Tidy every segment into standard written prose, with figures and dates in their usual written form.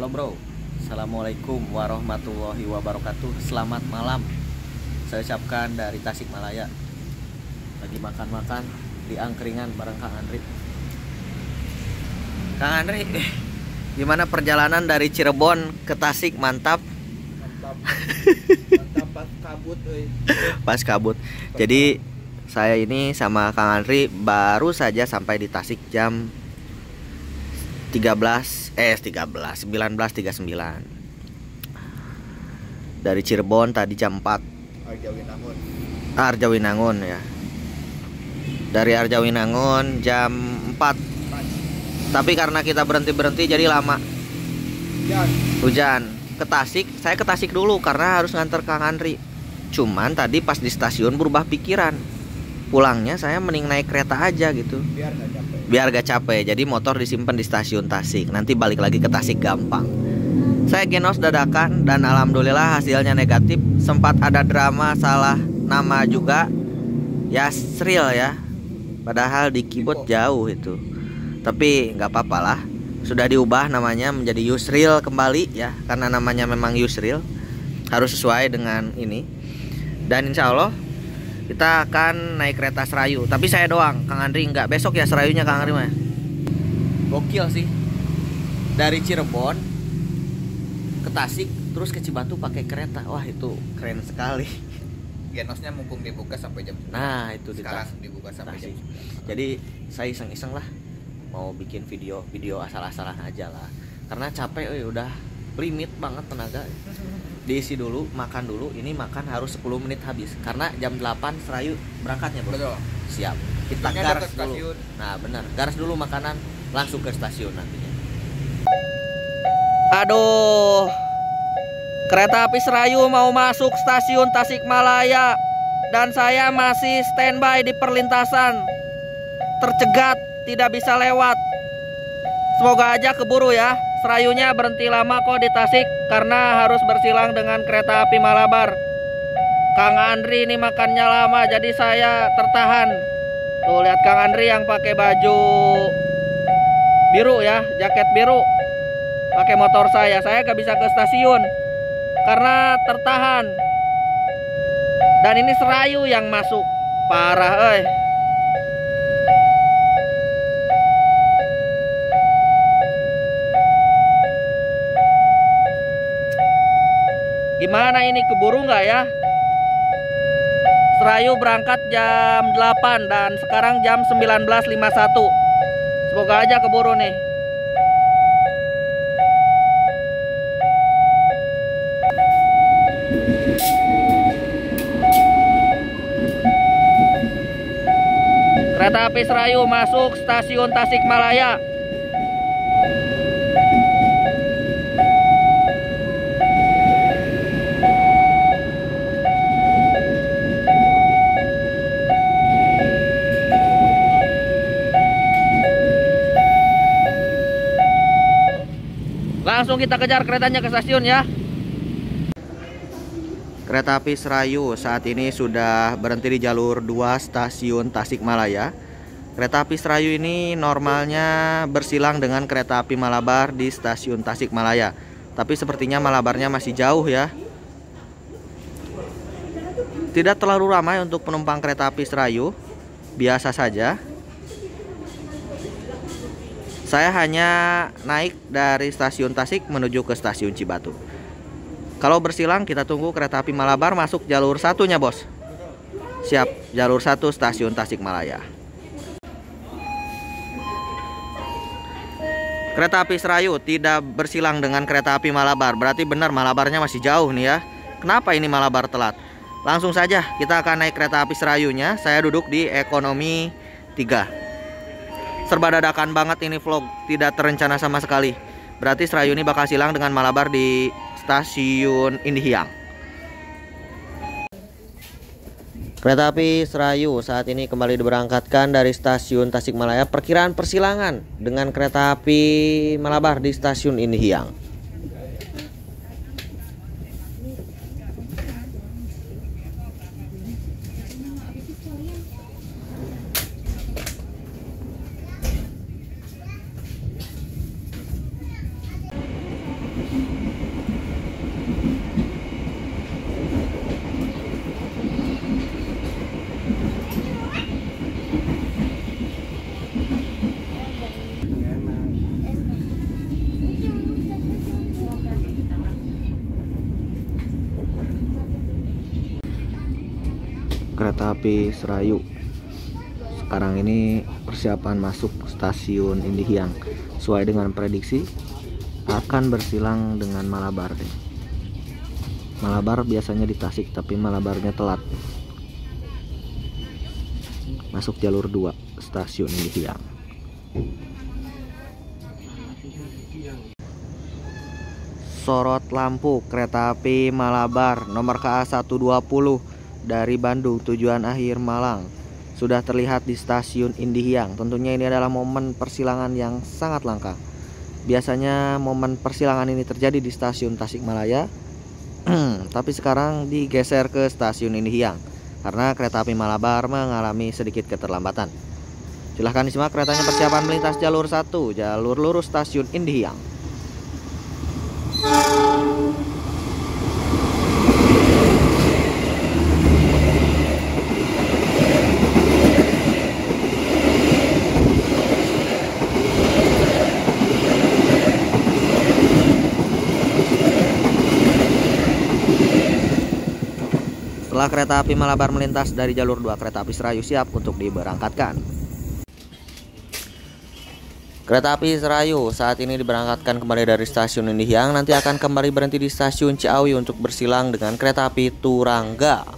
Halo bro, Assalamualaikum warahmatullahi wabarakatuh. Selamat malam saya ucapkan dari Tasikmalaya. Lagi makan-makan di angkringan bareng Kang Andri. Kang Andri, gimana perjalanan dari Cirebon ke Tasik? Mantap. Mantap pas kabut Pas kabut. Jadi saya ini sama Kang Andri baru saja sampai di Tasik jam 19:39. Dari Cirebon tadi jam 4. Arjawinangun ya. Dari Arjawinangun jam 4. Tapi karena kita berhenti jadi lama. Hujan. Ke Tasik, saya ke Tasik dulu karena harus nganter Kang Andri. Cuman tadi pas di stasiun berubah pikiran. Pulangnya saya mending naik kereta aja gitu. Biar gak capek. Jadi motor disimpan di stasiun Tasik. Nanti balik lagi ke Tasik gampang. Saya genos dadakan dan alhamdulillah hasilnya negatif. Sempat ada drama salah nama juga. Yasril ya. Padahal di keyboard jauh itu. Tapi nggak apa-apa lah. Sudah diubah namanya menjadi Yusril kembali ya. Karena namanya memang Yusril. Harus sesuai dengan ini. Dan insya Allah kita akan naik kereta Serayu. Tapi saya doang, Kang Andri enggak. Besok ya Serayunya Kang Andri mah. Gokil sih. Dari Cirebon ke Tasik terus ke Cibatu pakai kereta. Wah, itu keren sekali. Genosnya mumpung dibuka sampai jam 9. Nah, itu sekarang dibuka sampai jam 9. Jadi saya iseng-iseng lah mau bikin video asal-asalan aja lah. Karena capek udah limit banget tenaga. Diisi dulu, makan dulu. Ini makan harus 10 menit habis. Karena jam 8 Serayu berangkatnya bro. Betul. Siap. Kita garas dulu. Nah benar, garas dulu makanan langsung ke stasiun nantinya. Aduh, kereta api Serayu mau masuk stasiun Tasikmalaya. Dan saya masih standby di perlintasan. Tercegat, tidak bisa lewat. Semoga aja keburu ya. Serayunya berhenti lama kok di Tasik karena harus bersilang dengan kereta api Malabar. Kang Andri ini makannya lama jadi saya tertahan. Tuh lihat Kang Andri yang pakai baju biru ya, jaket biru. Pakai motor saya gak bisa ke stasiun karena tertahan. Dan ini Serayu yang masuk. Parah Gimana ini, keburu nggak ya? Serayu berangkat jam 8 dan sekarang jam 19.51. Semoga aja keburu nih. Kereta api Serayu masuk stasiun Tasikmalaya. Langsung kita kejar keretanya ke stasiun ya. Kereta api Serayu saat ini sudah berhenti di jalur 2 stasiun Tasikmalaya. Kereta api Serayu ini normalnya bersilang dengan kereta api Malabar di stasiun Tasikmalaya. Tapi sepertinya Malabarnya masih jauh ya. Tidak terlalu ramai untuk penumpang kereta api Serayu. Biasa saja. Saya hanya naik dari stasiun Tasik menuju ke stasiun Cibatu. Kalau bersilang kita tunggu kereta api Malabar masuk jalur satunya bos. Siap, jalur 1 stasiun Tasikmalaya. Kereta api Serayu tidak bersilang dengan kereta api Malabar. Berarti benar Malabarnya masih jauh nih ya. Kenapa ini Malabar telat? Langsung saja kita akan naik kereta api Serayunya. Saya duduk di ekonomi 3. Serba dadakan banget ini vlog, tidak terencana sama sekali. Berarti Serayu ini bakal silang dengan Malabar di stasiun Indihiyang. Kereta api Serayu saat ini kembali diberangkatkan dari stasiun Tasikmalaya. Perkiraan persilangan dengan kereta api Malabar di stasiun Indihiyang. kereta api Serayu. Sekarang ini persiapan masuk stasiun Indihiyang. Sesuai dengan prediksi akan bersilang dengan Malabar deh. Malabar biasanya di Tasik, tapi Malabarnya telat. Masuk jalur 2 stasiun Indihiyang. Sorot lampu kereta api Malabar nomor KA 120 dari Bandung tujuan akhir Malang sudah terlihat di stasiun Indihiyang. Tentunya ini adalah momen persilangan yang sangat langka. Biasanya momen persilangan ini terjadi di stasiun Tasikmalaya, tapi sekarang digeser ke stasiun Indihiyang karena kereta api Malabar mengalami sedikit keterlambatan. Silahkan disimak keretanya persiapan melintas jalur 1, jalur lurus stasiun Indihiyang. Setelah kereta api Malabar melintas dari jalur 2, kereta api Serayu siap untuk diberangkatkan. Kereta api Serayu saat ini diberangkatkan kembali dari stasiun Indihiyang, nanti akan kembali berhenti di stasiun Ciawi untuk bersilang dengan kereta api Turangga.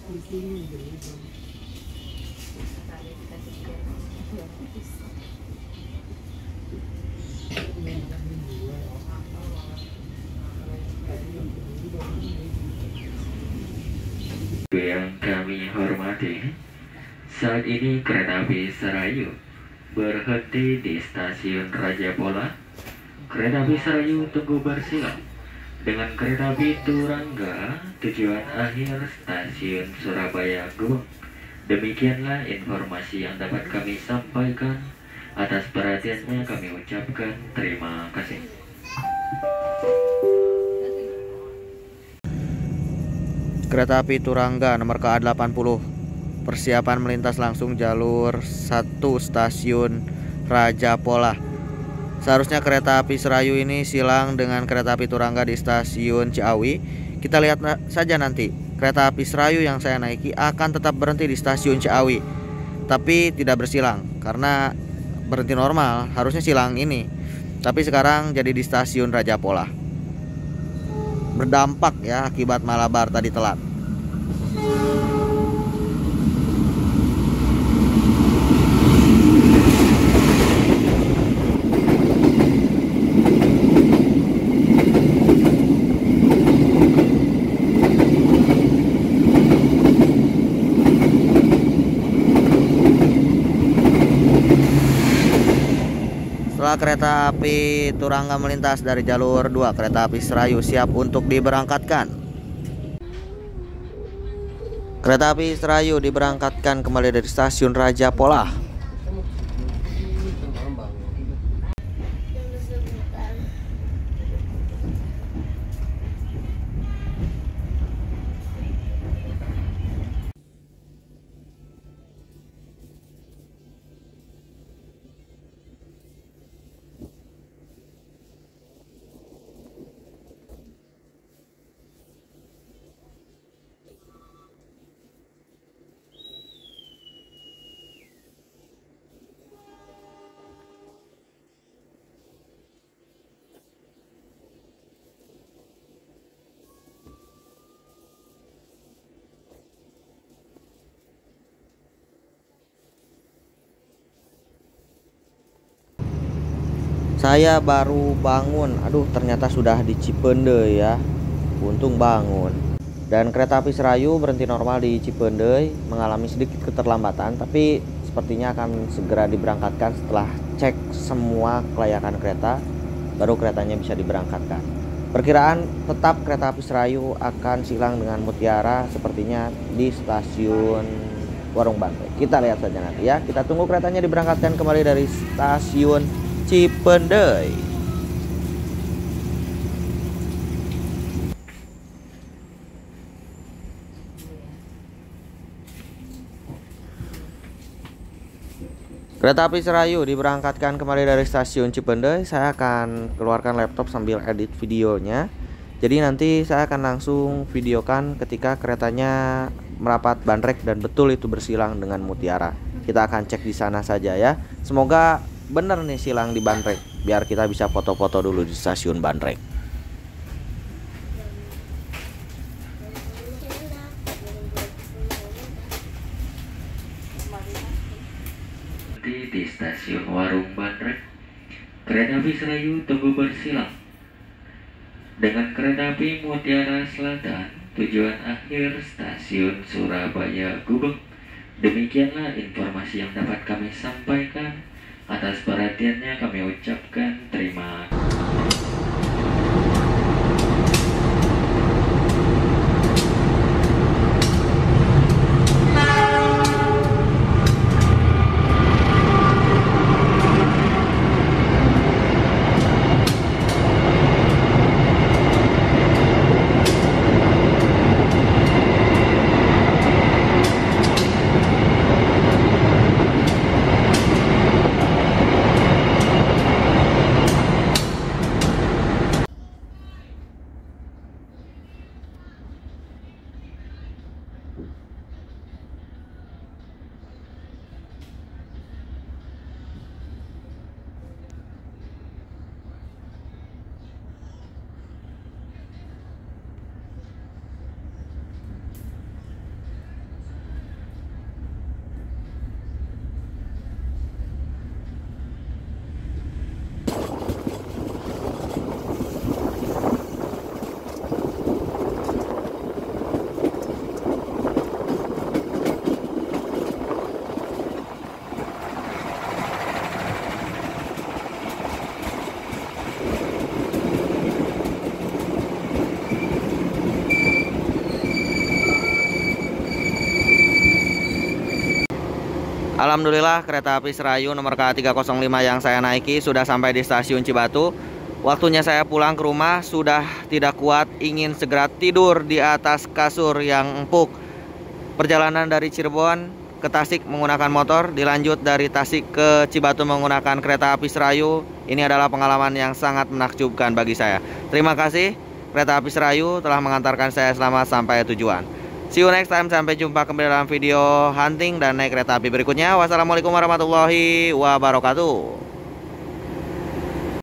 Yang kami hormati, saat ini kereta api Serayu berhenti di stasiun Raja Pola. Kereta api Serayu tunggu bersilang dengan kereta api Turangga tujuan akhir stasiun Surabaya Gubeng. Demikianlah informasi yang dapat kami sampaikan. Atas perhatiannya kami ucapkan terima kasih. Kereta api Turangga nomor KA 80 persiapan melintas langsung jalur 1 stasiun Raja Pola. Seharusnya kereta api Serayu ini silang dengan kereta api Turangga di stasiun Ciawi. Kita lihat saja nanti. Kereta api Serayu yang saya naiki akan tetap berhenti di stasiun Ciawi, tapi tidak bersilang karena berhenti normal, harusnya silang ini. Tapi sekarang jadi di stasiun Raja Pola. Berdampak ya akibat Malabar tadi telat. Setelah kereta api Turangga melintas dari jalur 2, kereta api Serayu siap untuk diberangkatkan. Kereta api Serayu diberangkatkan kembali dari stasiun Raja Pola. Saya baru bangun. Aduh, ternyata sudah di Cipendei ya. Untung bangun. Dan kereta api Serayu berhenti normal di Cipendei, mengalami sedikit keterlambatan, tapi sepertinya akan segera diberangkatkan setelah cek semua kelayakan kereta, baru keretanya bisa diberangkatkan. Perkiraan tetap kereta api Serayu akan silang dengan Mutiara sepertinya di stasiun Warung Banteng. Kita lihat saja nanti ya. Kita tunggu keretanya diberangkatkan kembali dari stasiun Cipendei. Kereta api Serayu diberangkatkan kembali dari stasiun Cipendei. Saya akan keluarkan laptop sambil edit videonya. Jadi nanti saya akan langsung videokan ketika keretanya merapat Bandrek dan betul itu bersilang dengan Mutiara. Kita akan cek di sana saja ya. Semoga bener nih silang di Bandrek, biar kita bisa foto-foto dulu di stasiun Bandrek. Di stasiun Warung Bandrek, kereta api Serayu tunggu bersilang dengan kereta api Mutiara Selatan, tujuan akhir stasiun Surabaya Gubeng. Demikianlah informasi yang dapat kami sampaikan. Atas perhatiannya kami ucapkan terima kasih. Alhamdulillah kereta api Serayu nomor K305 yang saya naiki sudah sampai di stasiun Cibatu. Waktunya saya pulang ke rumah, sudah tidak kuat, ingin segera tidur di atas kasur yang empuk. Perjalanan dari Cirebon ke Tasik menggunakan motor, dilanjut dari Tasik ke Cibatu menggunakan kereta api Serayu. Ini adalah pengalaman yang sangat menakjubkan bagi saya. Terima kasih kereta api Serayu telah mengantarkan saya selamat sampai tujuan. See you next time, sampai jumpa kembali dalam video hunting dan naik kereta api berikutnya. Wassalamualaikum warahmatullahi wabarakatuh.